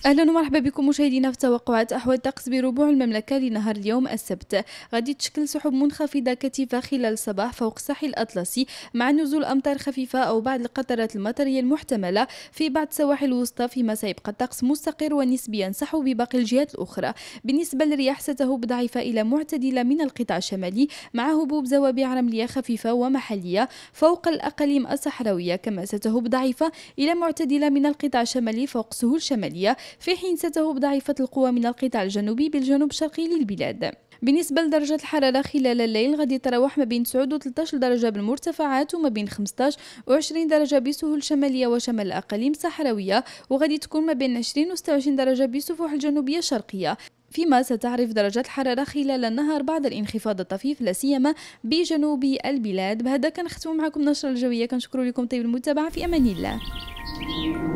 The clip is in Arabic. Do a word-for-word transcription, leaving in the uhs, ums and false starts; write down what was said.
اهلا ومرحبا بكم مشاهدينا في توقعات احوال الطقس بربوع المملكه لنهار اليوم السبت. غادي تشكل سحب منخفضه كثيفه خلال الصباح فوق الساحل الاطلسي، مع نزول امطار خفيفه او بعض القطرات المطريه المحتمله في بعض السواحل الوسطى، فيما سيبقى الطقس مستقر ونسبيا صحو بباقي الجهات الاخرى. بالنسبه للرياح ستهب ضعيفه الى معتدله من القطاع الشمالي، مع هبوب زوابع رمليه خفيفه ومحليه فوق الاقاليم الصحراويه، كما ستهب ضعيفه الى معتدله من القطاع الشمالي فوق السهول الشماليه، في حين ستهب ضعيفة القوى من القطاع الجنوبي بالجنوب الشرقي للبلاد. بالنسبة لدرجة الحرارة خلال الليل غادي تتراوح ما بين تسعة و ثلاثة عشر درجة بالمرتفعات، وما بين خمسة عشر و عشرين درجة بسهول شمالية وشمال الأقاليم الصحراوية، وغادي تكون ما بين عشرين و ستة وعشرين درجة بسفوح الجنوبية الشرقية. فيما ستعرف درجة الحرارة خلال النهار بعض الانخفاض الطفيف لا سيما بجنوب البلاد. بهذا كنختم معكم النشرة الجوية، كنشكر لكم طيب المتابعة، في أمان الله.